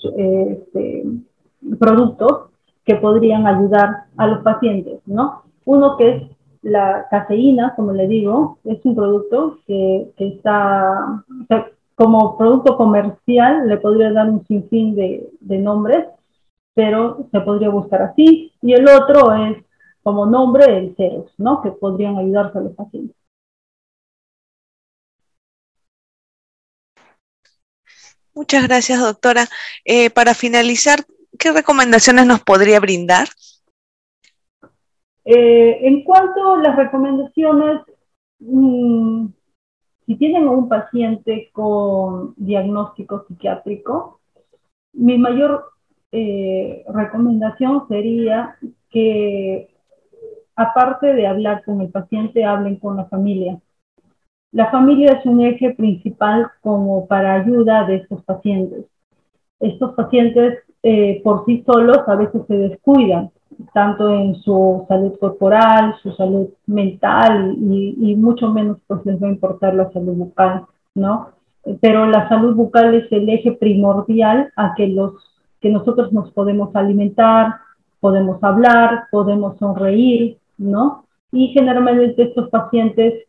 productos que podrían ayudar a los pacientes, ¿no? Uno que es la caseína, como le digo, es un producto que está, o sea, como producto comercial, le podría dar un sinfín de nombres, pero se podría buscar así. Y el otro es, como nombre, el Cerox, ¿no? Que podrían ayudarse a los pacientes. Muchas gracias, doctora. Para finalizar, ¿qué recomendaciones nos podría brindar? En cuanto a las recomendaciones, si tienen un paciente con diagnóstico psiquiátrico, mi mayor recomendación sería que, aparte de hablar con el paciente, hablen con la familia. La familia es un eje principal como para ayuda de estos pacientes. Estos pacientes por sí solos a veces se descuidan, tanto en su salud corporal, su salud mental y mucho menos pues les va a importar la salud bucal, ¿no? Pero la salud bucal es el eje primordial a que nosotros nos podemos alimentar, podemos hablar, podemos sonreír, ¿no? Y generalmente estos pacientes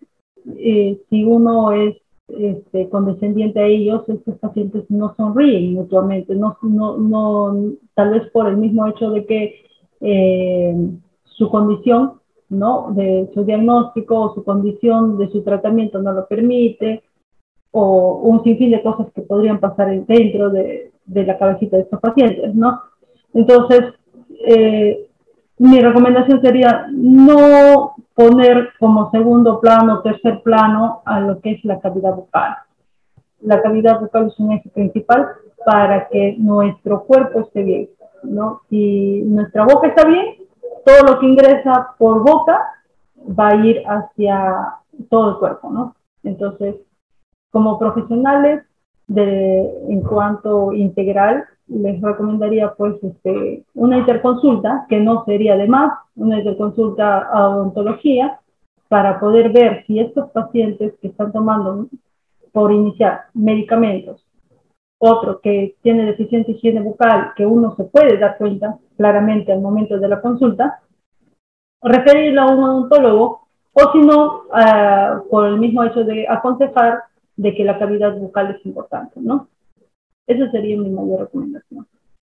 si uno es condescendiente a ellos, estos pacientes no sonríen mutuamente, tal vez por el mismo hecho de que su condición, ¿no?, de su diagnóstico o su condición de su tratamiento no lo permite, o un sinfín de cosas que podrían pasar dentro de la cabecita de estos pacientes, ¿no? Entonces, mi recomendación sería no poner como segundo plano, tercer plano a lo que es la cavidad bucal. La cavidad bucal es un eje principal para que nuestro cuerpo esté bien, ¿no? Si nuestra boca está bien, todo lo que ingresa por boca va a ir hacia todo el cuerpo, ¿no? Entonces, como profesionales en cuanto integral, les recomendaría pues una interconsulta, que no sería de más, una interconsulta a odontología, para poder ver si estos pacientes que están tomando por iniciar medicamentos, otro que tiene deficiencia de higiene bucal, que uno se puede dar cuenta claramente al momento de la consulta, referirlo a un odontólogo, o si no, por el mismo hecho de aconsejar de que la cavidad bucal es importante, ¿no? Esa sería mi mayor recomendación.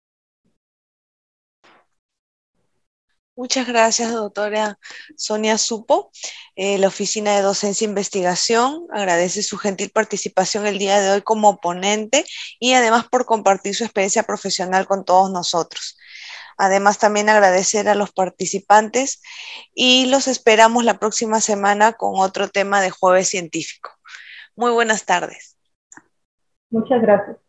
Muchas gracias, doctora Sonia Supo. La Oficina de Docencia e Investigación agradece su gentil participación el día de hoy como ponente y además por compartir su experiencia profesional con todos nosotros. Además, también agradecer a los participantes y los esperamos la próxima semana con otro tema de Jueves Científico. Muy buenas tardes. Muchas gracias.